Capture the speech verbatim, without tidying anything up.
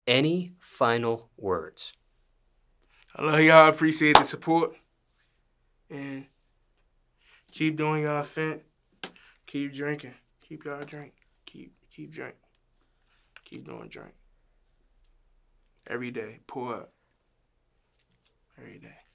any final words? I love y'all. Appreciate the support. And keep doing y'all thing. Keep drinking. Keep y'all drink. Keep keep drink. Keep doing drink. Every day. Pour up. Every day.